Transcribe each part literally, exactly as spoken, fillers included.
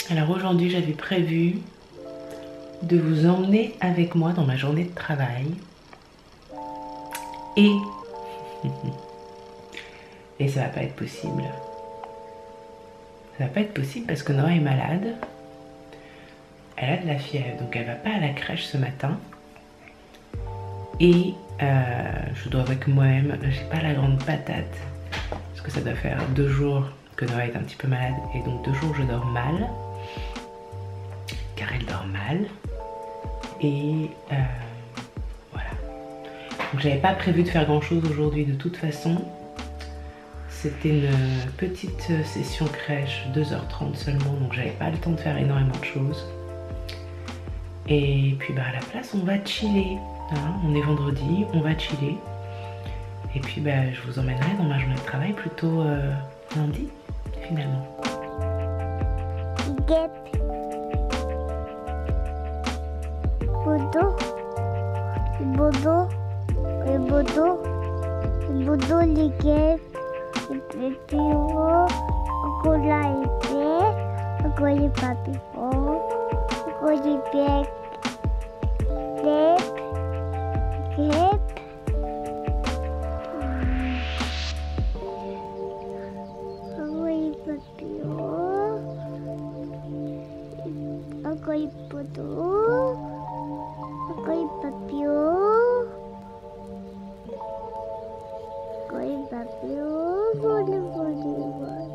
Alors aujourd'hui, j'avais prévu de vous emmener avec moi dans ma journée de travail. Et... Et ça va pas être possible. Ça va pas être possible parce que Noah est malade. Elle a de la fièvre, donc elle va pas à la crèche ce matin. Et euh, je dois avouer que moi-même, j'ai pas la grande patate. Parce que ça doit faire deux jours que Noah est un petit peu malade. Et donc deux jours, je dors mal. Car elle dort mal. Et euh, voilà. Donc j'avais pas prévu de faire grand chose aujourd'hui de toute façon. C'était une petite session crèche, deux heures trente seulement, donc j'avais pas le temps de faire énormément de choses. Et puis bah à la place on va chiller, hein, on est vendredi, on va chiller. Et puis bah je vous emmènerai dans ma journée de travail plutôt euh, lundi finalement. Gep. Bodo. Bodo. Le bodo. Le bodo les guêpes. Le bureau. Encore la épée. Encore les papillons. Encore les becs. Gep. Gep. Encore les papillons. Encore les poteaux. Encore les papillons. Encore les papillons. Voler, voler, voler.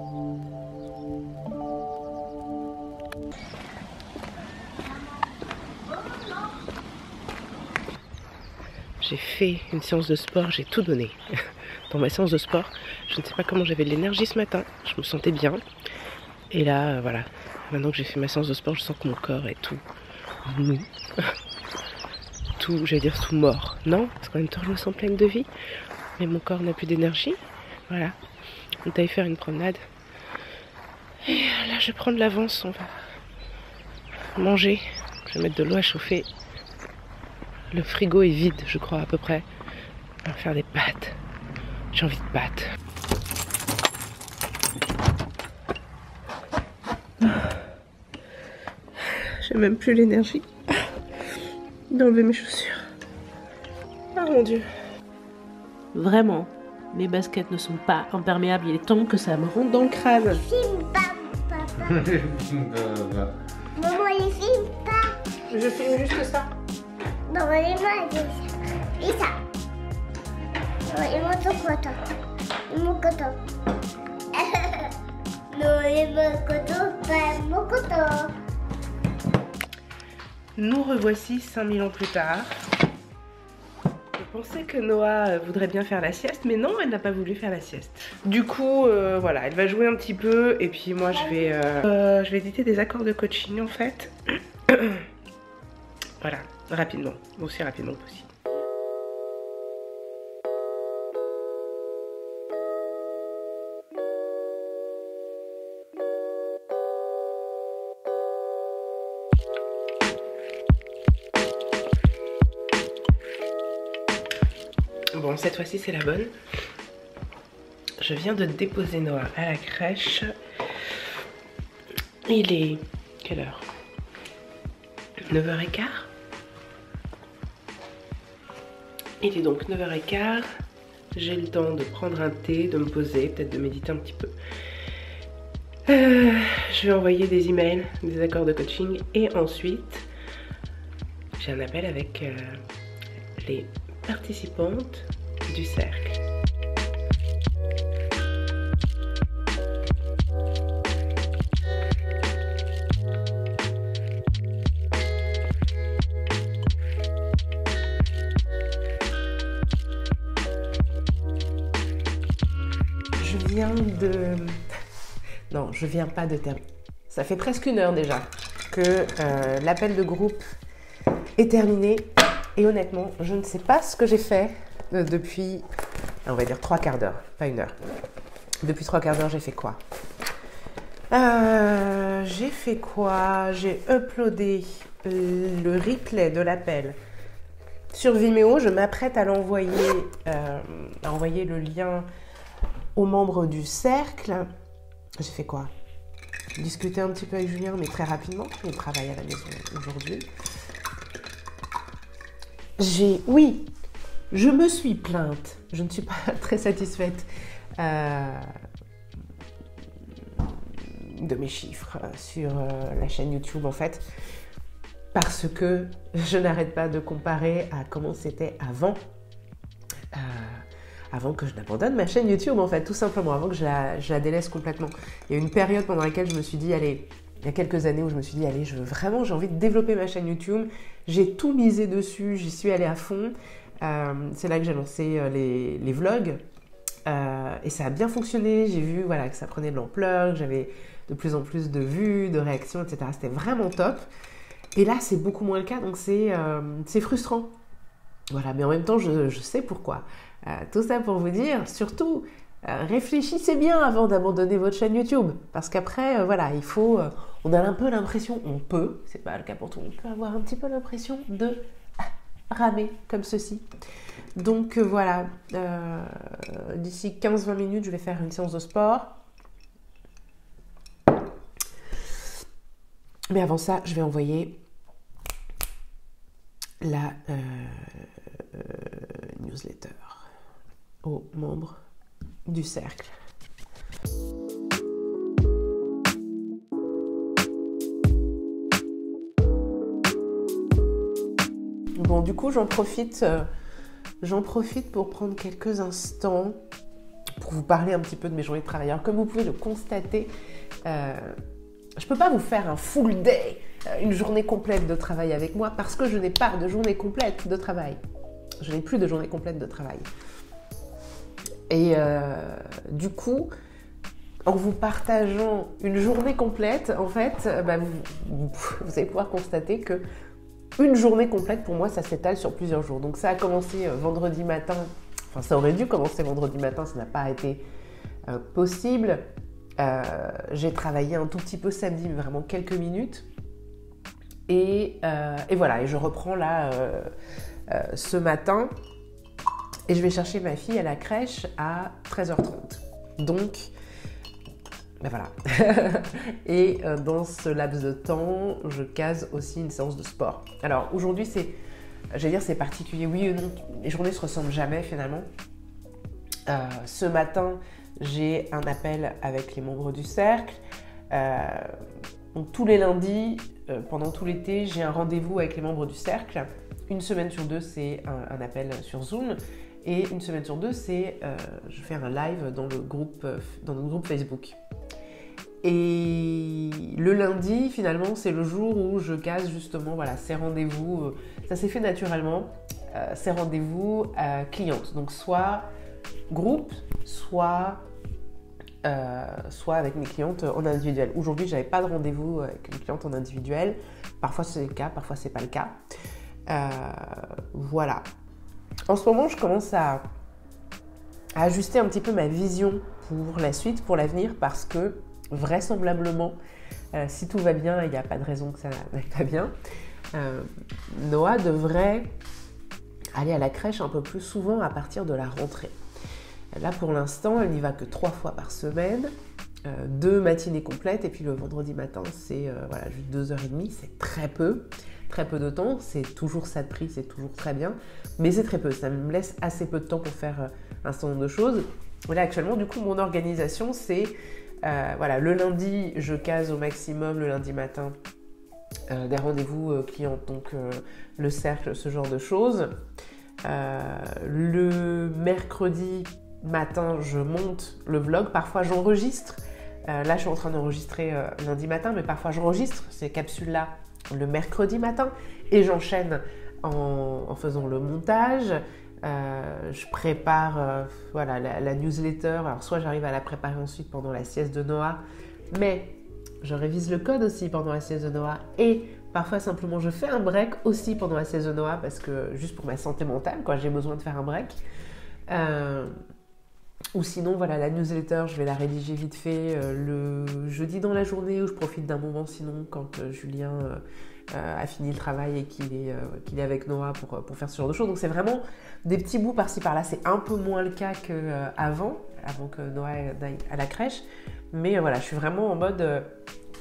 J'ai fait une séance de sport, j'ai tout donné. Dans ma séance de sport, je ne sais pas comment j'avais de l'énergie ce matin, je me sentais bien. Et là, euh, voilà, maintenant que j'ai fait ma séance de sport, je sens que mon corps est tout mou. Tout, j'allais dire tout mort. Non, parce qu'en même temps, je me sens pleine de vie. Mais mon corps n'a plus d'énergie. Voilà. On est allé faire une promenade. Et là, je vais prendre l'avance, on va manger. Je vais mettre de l'eau à chauffer. Le frigo est vide, je crois, à peu près. On va faire des pâtes. J'ai envie de pâtes. J'ai même plus l'énergie d'enlever mes chaussures. Ah mon Dieu. Vraiment, mes baskets ne sont pas imperméables. Il est temps que ça me rentre dans le crâne. Filme pas, papa. Maman, il filme pas. Je filme juste ça. Non, mais moi, il ça. Et ça. Non, il montre quoi, toi? Il montre quoi, toi? Non, il montre quoi, toi? Pas mon coton. Nous revoici cinq mille ans plus tard. Je pensais que Noah voudrait bien faire la sieste, mais non, elle n'a pas voulu faire la sieste. Du coup, euh, voilà, elle va jouer un petit peu, et puis moi je vais, euh, euh, je vais éditer des accords de coaching en fait. Voilà, rapidement, aussi rapidement que possible. Bon, cette fois-ci c'est la bonne. Je viens de déposer Noah à la crèche. Il est... quelle heure? neuf heures quinze. Il est donc neuf heures quinze. J'ai le temps de prendre un thé, de me poser, peut-être de méditer un petit peu. Euh, je vais envoyer des emails, des accords de coaching et ensuite j'ai un appel avec euh, les participantes du cercle. Je viens de... Non, je viens pas de terminer. Ça fait presque une heure déjà que euh, l'appel de groupe est terminé. Et honnêtement, je ne sais pas ce que j'ai fait euh, depuis, on va dire trois quarts d'heure, pas une heure. Depuis trois quarts d'heure, j'ai fait quoi euh, J'ai fait quoi J'ai uploadé le replay de l'appel sur Vimeo. Je m'apprête à l'envoyer, euh, à envoyer le lien aux membres du cercle. J'ai fait quoi discuté un petit peu avec Julien, mais très rapidement. Il travaille à la maison aujourd'hui. J'ai, oui, je me suis plainte. Je ne suis pas très satisfaite euh, de mes chiffres sur euh, la chaîne YouTube, en fait, parce que je n'arrête pas de comparer à comment c'était avant. Euh, avant que je n'abandonne ma chaîne YouTube, en fait, tout simplement, avant que je la, je la délaisse complètement. Il y a une période pendant laquelle je me suis dit, allez, il y a quelques années où je me suis dit, allez, je veux vraiment, j'ai envie de développer ma chaîne YouTube. J'ai tout misé dessus, j'y suis allée à fond. Euh, c'est là que j'ai lancé euh, les, les vlogs. Euh, et ça a bien fonctionné. J'ai vu voilà, que ça prenait de l'ampleur, que j'avais de plus en plus de vues, de réactions, et cetera. C'était vraiment top. Et là, c'est beaucoup moins le cas, donc c'est euh, c'est frustrant. Voilà, mais en même temps, je, je sais pourquoi. Euh, tout ça pour vous dire, surtout, euh, réfléchissez bien avant d'abandonner votre chaîne YouTube. Parce qu'après, euh, voilà, il faut... Euh, on a un peu l'impression, on peut, c'est pas le cas pour tout le monde, on peut avoir un petit peu l'impression de ah, ramer comme ceci. Donc euh, voilà, euh, d'ici quinze vingt minutes, je vais faire une séance de sport. Mais avant ça, je vais envoyer la euh, euh, newsletter aux membres du cercle. Bon, du coup, j'en profite, euh, j'en profite pour prendre quelques instants pour vous parler un petit peu de mes journées de travail. Alors, comme vous pouvez le constater, euh, je ne peux pas vous faire un full day, une journée complète de travail avec moi parce que je n'ai pas de journée complète de travail. Je n'ai plus de journée complète de travail. Et euh, du coup, en vous partageant une journée complète, en fait, bah, vous, vous allez pouvoir constater que une journée complète, pour moi, ça s'étale sur plusieurs jours. Donc ça a commencé vendredi matin, enfin ça aurait dû commencer vendredi matin, ça n'a pas été euh, possible. Euh, j'ai travaillé un tout petit peu samedi, mais vraiment quelques minutes. Et, euh, et voilà, et je reprends là euh, euh, ce matin. Et je vais chercher ma fille à la crèche à treize heures trente. Donc, ben voilà. Et euh, dans ce laps de temps, je case aussi une séance de sport. Alors aujourd'hui, c'est, j'allais dire, c'est particulier. Oui ou non, les journées se ressemblent jamais finalement. Euh, ce matin, j'ai un appel avec les membres du cercle. Euh, donc tous les lundis, euh, pendant tout l'été, j'ai un rendez-vous avec les membres du cercle. Une semaine sur deux, c'est un, un appel sur Zoom. Et une semaine sur deux, c'est euh, je fais un live dans le groupe, dans notre groupe Facebook. Et le lundi, finalement, c'est le jour où je case justement voilà, ces rendez-vous. Ça s'est fait naturellement, euh, ces rendez-vous euh, clientes. Donc soit groupe, soit, euh, soit avec mes clientes en individuel. Aujourd'hui, je n'avais pas de rendez-vous avec mes clientes en individuel. Parfois, c'est le cas, parfois, c'est pas le cas. Euh, voilà. En ce moment, je commence à, à ajuster un petit peu ma vision pour la suite, pour l'avenir, parce que vraisemblablement, euh, si tout va bien, il n'y a pas de raison que ça n'aille pas bien, euh, Noah devrait aller à la crèche un peu plus souvent à partir de la rentrée. Là, pour l'instant, elle n'y va que trois fois par semaine, euh, deux matinées complètes, et puis le vendredi matin, c'est euh, voilà, juste deux heures trente, c'est très peu. Très peu de temps, c'est toujours ça de prix, c'est toujours très bien, mais c'est très peu, ça me laisse assez peu de temps pour faire un certain nombre de choses. Là actuellement, du coup, mon organisation, c'est, euh, voilà, le lundi, je case au maximum le lundi matin euh, des rendez-vous euh, clients, donc euh, le cercle, ce genre de choses. Euh, le mercredi matin, je monte le vlog, parfois j'enregistre. Euh, là, je suis en train d'enregistrer euh, lundi matin, mais parfois j'enregistre ces capsules-là le mercredi matin et j'enchaîne en, en faisant le montage. Euh, je prépare euh, voilà, la, la newsletter. Alors soit j'arrive à la préparer ensuite pendant la sieste de Noah, mais je révise le code aussi pendant la sieste de Noah et parfois simplement je fais un break aussi pendant la sieste de Noah parce que juste pour ma santé mentale, quoi, j'ai besoin de faire un break. Euh, Ou sinon, voilà, la newsletter, je vais la rédiger vite fait euh, le jeudi dans la journée où je profite d'un moment sinon quand euh, Julien euh, euh, a fini le travail et qu'il est, euh, qu'il est avec Noah pour, pour faire ce genre de choses. Donc c'est vraiment des petits bouts par-ci par-là. C'est un peu moins le cas qu'avant, euh, avant que Noah aille à la crèche. Mais euh, voilà, je suis vraiment en mode euh,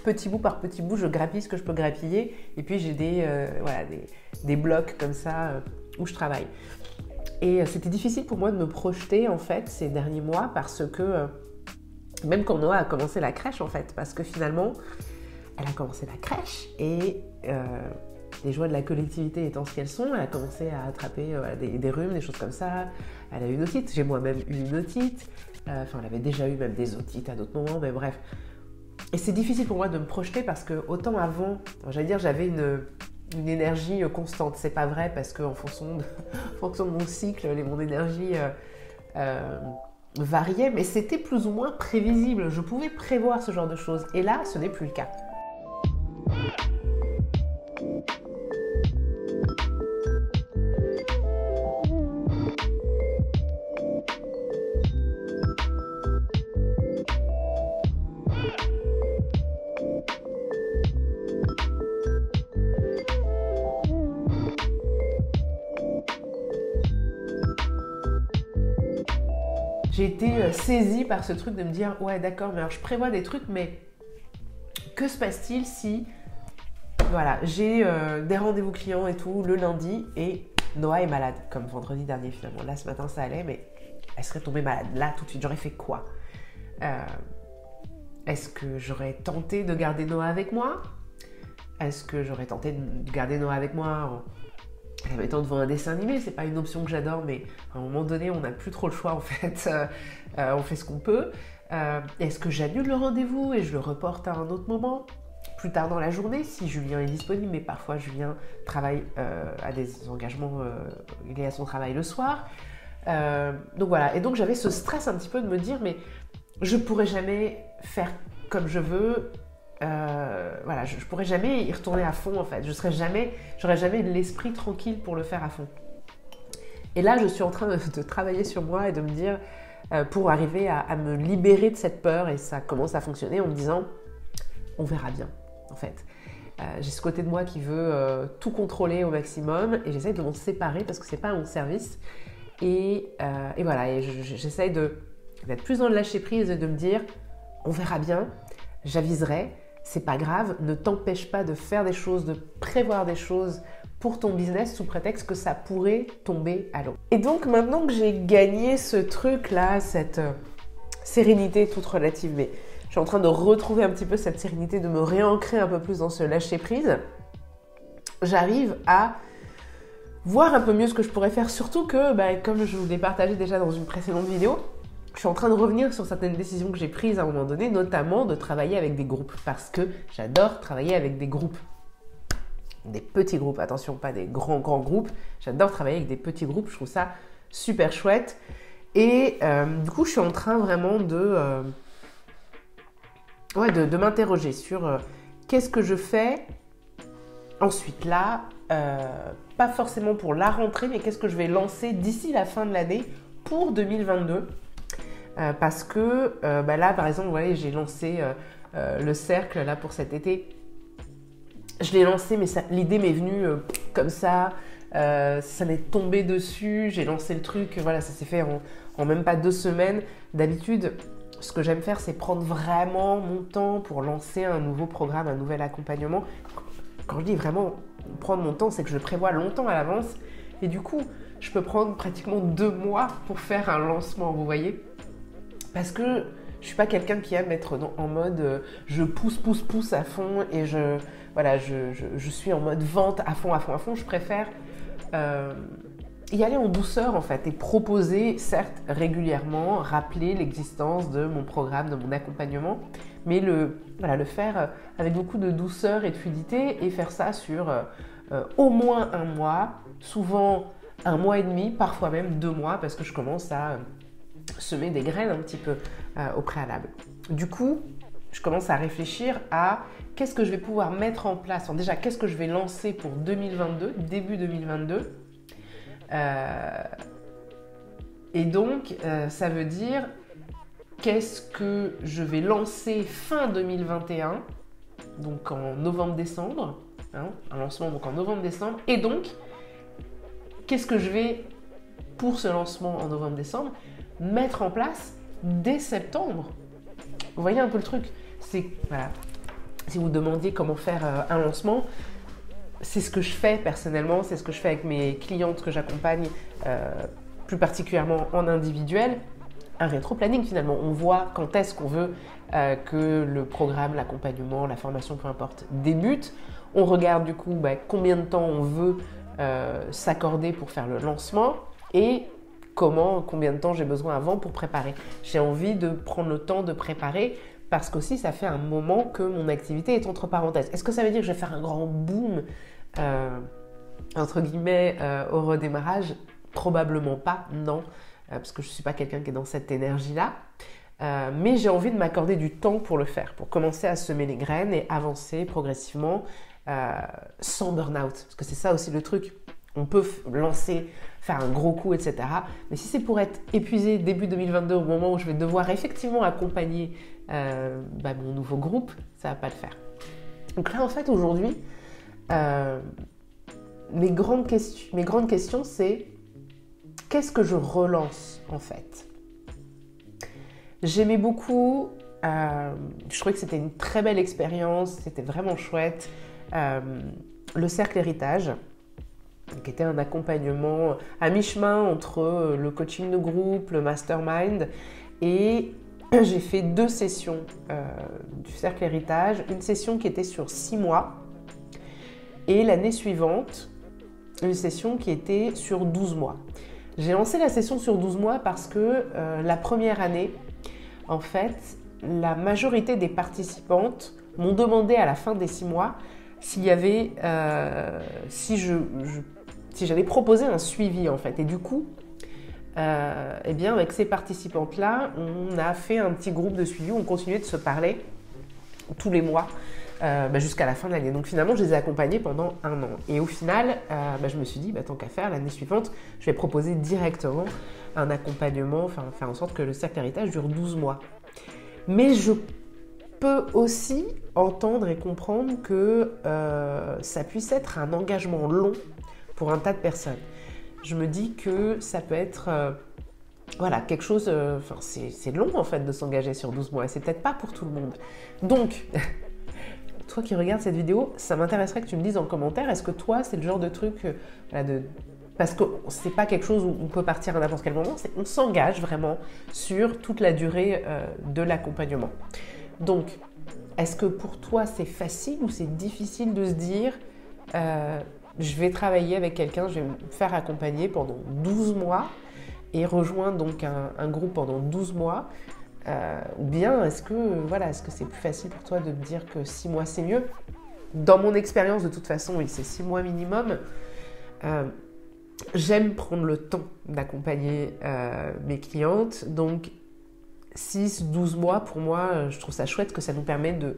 petit bout par petit bout, je grappille ce que je peux grappiller. Et puis j'ai des, euh, voilà, des, des blocs comme ça euh, où je travaille. Et euh, c'était difficile pour moi de me projeter en fait ces derniers mois parce que, euh, même quand Noah a commencé la crèche en fait, parce que finalement, elle a commencé la crèche et euh, les joies de la collectivité étant ce qu'elles sont, elle a commencé à attraper euh, des, des rhumes, des choses comme ça. Elle a eu une otite, j'ai moi-même eu une otite. Euh, enfin, elle avait déjà eu même des otites à d'autres moments, mais bref. Et c'est difficile pour moi de me projeter parce que autant avant, j'allais dire, j'avais une, une énergie constante. C'est pas vrai parce qu'en fonction de, en fonction de mon cycle, les, mon énergie euh, euh, variait, mais c'était plus ou moins prévisible. Je pouvais prévoir ce genre de choses. Et là, ce n'est plus le cas. J'ai été saisie par ce truc de me dire « Ouais, d'accord, mais alors je prévois des trucs, mais que se passe-t-il si voilà, j'ai euh, des rendez-vous clients et tout le lundi et Noah est malade, comme vendredi dernier finalement. Là, ce matin, ça allait, mais elle serait tombée malade. Là, tout de suite, j'aurais fait quoi euh, Est-ce que j'aurais tenté de garder Noah avec moi? Est-ce que j'aurais tenté de garder Noah avec moi en la mettant devant un dessin animé? C'est pas une option que j'adore, mais à un moment donné, on n'a plus trop le choix en fait. Euh, euh, on fait ce qu'on peut. Euh, est-ce que j'annule le rendez-vous et je le reporte à un autre moment, plus tard dans la journée, si Julien est disponible? Mais parfois, Julien travaille euh, à des engagements, euh, il est à son travail le soir. Euh, donc voilà. Et donc, j'avais ce stress un petit peu de me dire, mais je pourrais jamais faire comme je veux. Euh, voilà, je, je pourrais jamais y retourner à fond en fait. Je serais jamais, j'aurais jamais l'esprit tranquille pour le faire à fond. Et là, je suis en train de, de travailler sur moi et de me dire, euh, pour arriver à, à me libérer de cette peur, et ça commence à fonctionner en me disant, on verra bien en fait. Euh, j'ai ce côté de moi qui veut euh, tout contrôler au maximum et j'essaie de m'en séparer parce que c'est pas à mon service. Et, euh, et voilà, et j'essaie de, d'être plus dans le lâcher prise et de me dire, on verra bien, j'aviserai. C'est pas grave, ne t'empêche pas de faire des choses, de prévoir des choses pour ton business sous prétexte que ça pourrait tomber à l'eau. Et donc maintenant que j'ai gagné ce truc-là, cette euh, sérénité toute relative, mais je suis en train de retrouver un petit peu cette sérénité, de me réancrer un peu plus dans ce lâcher-prise, j'arrive à voir un peu mieux ce que je pourrais faire. Surtout que, bah, comme je vous l'ai partagé déjà dans une précédente vidéo, je suis en train de revenir sur certaines décisions que j'ai prises à un moment donné, notamment de travailler avec des groupes, parce que j'adore travailler avec des groupes. Des petits groupes, attention, pas des grands, grands groupes. J'adore travailler avec des petits groupes, je trouve ça super chouette. Et euh, du coup, je suis en train vraiment de, euh, ouais, de, de m'interroger sur euh, qu'est-ce que je fais ensuite là, euh, pas forcément pour la rentrée, mais qu'est-ce que je vais lancer d'ici la fin de l'année pour deux mille vingt-deux. Euh, parce que euh, bah là, par exemple, ouais, j'ai lancé euh, euh, le cercle là pour cet été. Je l'ai lancé, mais ça, l'idée m'est venue euh, comme ça. Euh, ça m'est tombé dessus. J'ai lancé le truc. Voilà, ça s'est fait en, en même pas deux semaines. D'habitude, ce que j'aime faire, c'est prendre vraiment mon temps pour lancer un nouveau programme, un nouvel accompagnement. Quand je dis vraiment prendre mon temps, c'est que je le prévois longtemps à l'avance. Et du coup, je peux prendre pratiquement deux mois pour faire un lancement, vous voyez. Parce que je ne suis pas quelqu'un qui aime être dans, en mode euh, je pousse, pousse, pousse à fond et je, voilà, je, je, je suis en mode vente à fond, à fond, à fond. Je préfère euh, y aller en douceur en fait et proposer, certes, régulièrement, rappeler l'existence de mon programme, de mon accompagnement, mais le, voilà, le faire avec beaucoup de douceur et de fluidité et faire ça sur euh, euh, au moins un mois, souvent un mois et demi, parfois même deux mois parce que je commence à euh, semer des graines un petit peu euh, au préalable. Du coup, je commence à réfléchir à qu'est-ce que je vais pouvoir mettre en place. Alors déjà, qu'est-ce que je vais lancer pour deux mille vingt-deux, début deux mille vingt-deux. Euh, et donc, euh, ça veut dire qu'est-ce que je vais lancer fin deux mille vingt et un, donc en novembre-décembre, hein, un lancement donc en novembre-décembre. Et donc, qu'est-ce que je vais, pour ce lancement en novembre-décembre, mettre en place dès septembre. Vous voyez un peu le truc, c'est voilà. si vous demandiez comment faire euh, un lancement, c'est ce que je fais personnellement, c'est ce que je fais avec mes clientes que j'accompagne, euh, plus particulièrement en individuel. Un rétro-planning finalement, on voit quand est-ce qu'on veut euh, que le programme, l'accompagnement, la formation, peu importe, débute. On regarde du coup bah, combien de temps on veut euh, s'accorder pour faire le lancement et comment, combien de temps j'ai besoin avant pour préparer. J'ai envie de prendre le temps de préparer parce qu'aussi ça fait un moment que mon activité est entre parenthèses. Est-ce que ça veut dire que je vais faire un grand boom euh, entre guillemets euh, au redémarrage? Probablement pas, non, euh, parce que je ne suis pas quelqu'un qui est dans cette énergie-là. Euh, mais j'ai envie de m'accorder du temps pour le faire, pour commencer à semer les graines et avancer progressivement euh, sans burn-out. Parce que c'est ça aussi le truc. On peut lancer, faire un gros coup, et cetera. Mais si c'est pour être épuisé début deux mille vingt-deux, au moment où je vais devoir effectivement accompagner euh, bah, mon nouveau groupe, ça ne va pas le faire. Donc là, en fait, aujourd'hui, euh, mes grandes questions, mes grandes questions, c'est qu'est-ce que je relance en fait? J'aimais beaucoup, euh, je trouvais que c'était une très belle expérience, c'était vraiment chouette, euh, le cercle héritage, qui était un accompagnement à mi-chemin entre le coaching de groupe, le mastermind, et j'ai fait deux sessions euh, du cercle héritage, une session qui était sur six mois, et l'année suivante, une session qui était sur douze mois. J'ai lancé la session sur douze mois parce que euh, la première année, en fait, la majorité des participantes m'ont demandé à la fin des six mois s'il y avait, euh, si je, je si j'allais proposer un suivi en fait. Et du coup, euh, eh bien, avec ces participantes-là, on a fait un petit groupe de suivi, on continuait de se parler tous les mois euh, bah, jusqu'à la fin de l'année. Donc finalement, je les ai accompagnés pendant un an. Et au final, euh, bah, je me suis dit, bah, tant qu'à faire, l'année suivante, je vais proposer directement un accompagnement, enfin faire en sorte que le cercle héritage dure douze mois. Mais je peux aussi entendre et comprendre que euh, ça puisse être un engagement long pour un tas de personnes. Je me dis que ça peut être euh, voilà, quelque chose, euh, enfin, c'est, c'est long en fait de s'engager sur douze mois et c'est peut-être pas pour tout le monde. Donc, toi qui regardes cette vidéo, ça m'intéresserait que tu me dises en commentaire, est-ce que toi c'est le genre de truc, euh, voilà, de... parce que c'est pas quelque chose où on peut partir à n'importe quel moment, c'est, on s'engage vraiment sur toute la durée euh, de l'accompagnement. Donc, est-ce que pour toi c'est facile ou c'est difficile de se dire euh, je vais travailler avec quelqu'un, je vais me faire accompagner pendant douze mois et rejoindre donc un, un groupe pendant douze mois euh, ou bien est-ce que, voilà, est-ce que c'est plus facile pour toi de me dire que six mois c'est mieux? Dans mon expérience, de toute façon, oui, c'est six mois minimum. Euh, j'aime prendre le temps d'accompagner euh, mes clientes, donc six douze mois, pour moi, je trouve ça chouette que ça nous permet de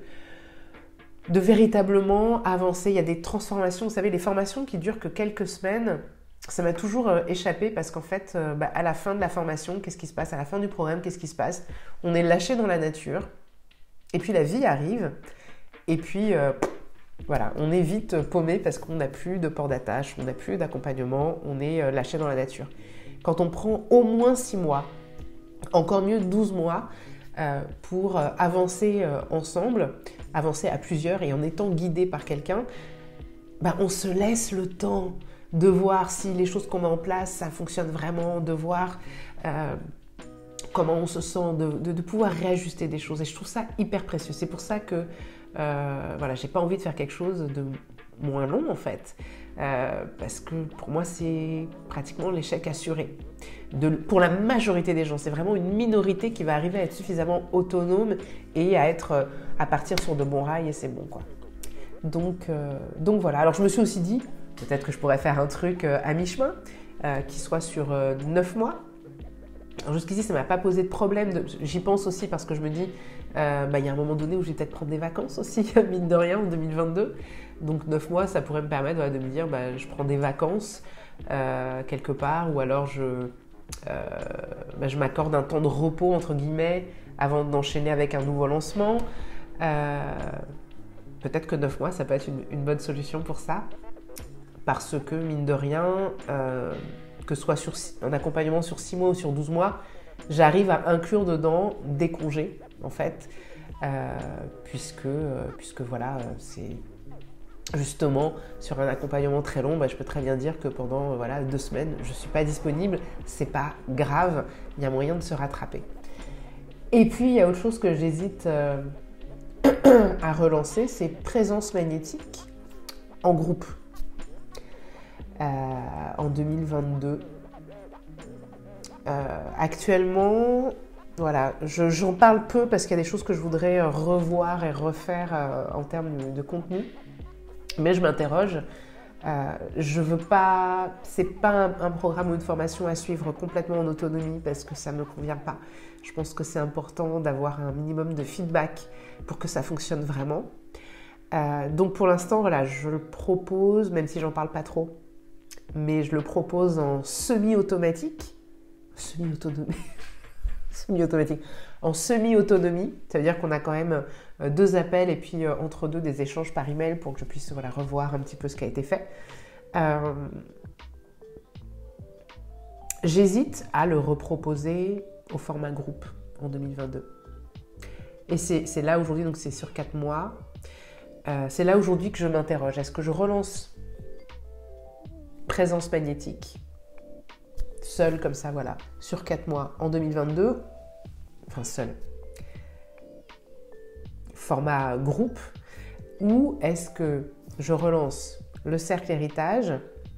de véritablement avancer. Il y a des transformations, vous savez, les formations qui durent que quelques semaines, ça m'a toujours euh, échappé parce qu'en fait, euh, bah, à la fin de la formation, qu'est-ce qui se passe? À la fin du programme, qu'est-ce qui se passe? On est lâché dans la nature et puis la vie arrive et puis euh, voilà, on est vite paumé parce qu'on n'a plus de port d'attache, on n'a plus d'accompagnement, on est euh, lâché dans la nature. Quand on prend au moins six mois, encore mieux douze mois, Euh, pour euh, avancer euh, ensemble, avancer à plusieurs et en étant guidé par quelqu'un, bah, on se laisse le temps de voir si les choses qu'on met en place, ça fonctionne vraiment, de voir euh, comment on se sent, de, de, de pouvoir réajuster des choses. Et je trouve ça hyper précieux. C'est pour ça que euh, voilà, j'ai pas envie de faire quelque chose de moins long en fait. Euh, parce que pour moi, c'est pratiquement l'échec assuré. De, pour la majorité des gens, c'est vraiment une minorité qui va arriver à être suffisamment autonome et à, être, à partir sur de bons rails et c'est bon quoi. Donc, euh, donc voilà, alors je me suis aussi dit, peut-être que je pourrais faire un truc euh, à mi-chemin, euh, qui soit sur euh, neuf mois. Alors jusqu'ici, ça ne m'a pas posé de problème, de, j'y pense aussi parce que je me dis, euh, bah, y a un moment donné où je vais peut-être prendre des vacances aussi, mine de rien, en deux mille vingt-deux. Donc neuf mois, ça pourrait me permettre voilà, de me dire, bah, je prends des vacances euh, quelque part ou alors je... Euh, bah, je m'accorde un temps de repos entre guillemets avant d'enchaîner avec un nouveau lancement. Euh, peut-être que neuf mois ça peut être une, une bonne solution pour ça parce que mine de rien euh, que ce soit sur un accompagnement sur six mois ou sur douze mois, j'arrive à inclure dedans des congés en fait euh, puisque, euh, puisque voilà, c'est justement sur un accompagnement très long, bah, je peux très bien dire que pendant euh, voilà, deux semaines, je ne suis pas disponible, c'est pas grave, il y a moyen de se rattraper. Et puis il y a autre chose que j'hésite euh, à relancer, c'est présence magnétique en groupe. Euh, en deux mille vingt-deux. Euh, actuellement, voilà, je, j'en parle peu parce qu'il y a des choses que je voudrais revoir et refaire euh, en termes de, de contenu, mais je m'interroge. Euh, je veux pas, c'est pas un, un programme ou une formation à suivre complètement en autonomie parce que ça me convient pas. Je pense que c'est important d'avoir un minimum de feedback pour que ça fonctionne vraiment. Euh, donc pour l'instant, voilà, je le propose, même si j'en parle pas trop, mais je le propose en semi-automatique, semi-autonomie, semi-automatique, en semi-autonomie, ça veut dire qu'on a quand même deux appels et puis euh, entre deux des échanges par email pour que je puisse voilà, revoir un petit peu ce qui a été fait. Euh, j'hésite à le reproposer au format groupe en deux mille vingt-deux. Et c'est, c'est là aujourd'hui, donc c'est sur quatre mois, euh, c'est là aujourd'hui que je m'interroge. Est-ce que je relance présence magnétique, seule comme ça, voilà, sur quatre mois en deux mille vingt-deux, enfin seule, format groupe, ou est-ce que je relance le cercle héritage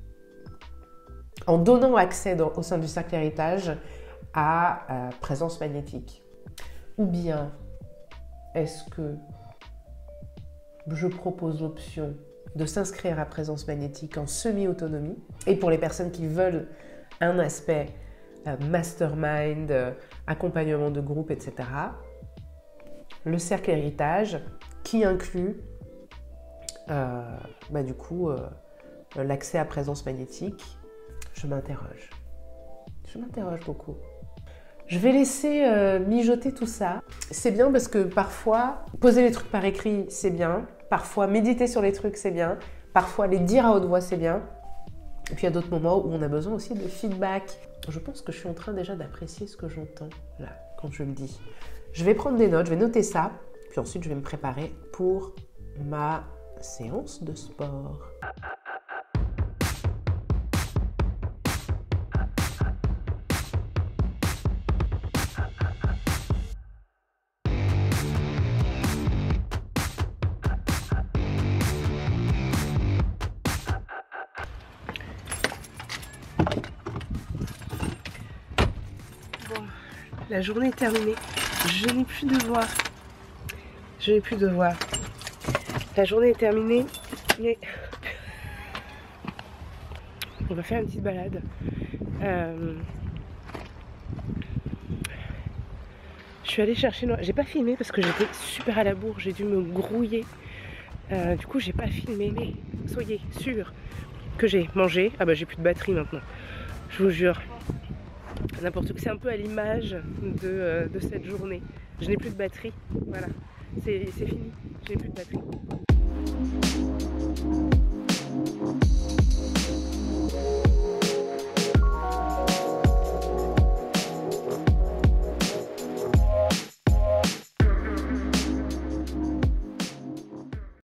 en donnant accès dans, au sein du cercle héritage à euh, présence magnétique, ou bien est-ce que je propose l'option de s'inscrire à présence magnétique en semi-autonomie. Et pour les personnes qui veulent un aspect euh, mastermind, euh, accompagnement de groupe, et cetera, le cercle héritage qui inclut euh, bah, du coup euh, l'accès à présence magnétique. Je m'interroge. Je m'interroge beaucoup. Je vais laisser euh, mijoter tout ça. C'est bien parce que parfois, poser les trucs par écrit, c'est bien. Parfois, méditer sur les trucs, c'est bien. Parfois, les dire à haute voix, c'est bien. Et puis, il y a d'autres moments où on a besoin aussi de feedback. Je pense que je suis en train déjà d'apprécier ce que j'entends, là, quand je le dis. Je vais prendre des notes, je vais noter ça. Puis ensuite, je vais me préparer pour ma séance de sport. La journée est terminée. Je n'ai plus de voix. Je n'ai plus de voix. La journée est terminée. Mais on va faire une petite balade. Euh... Je suis allée chercher. J'ai pas filmé parce que j'étais super à la bourre. J'ai dû me grouiller. Euh, du coup, j'ai pas filmé. Mais soyez sûrs que j'ai mangé. Ah bah j'ai plus de batterie maintenant. Je vous jure. N'importe quoi, c'est un peu à l'image de, euh, de cette journée. Je n'ai plus de batterie, voilà, c'est fini, je n'ai plus de batterie.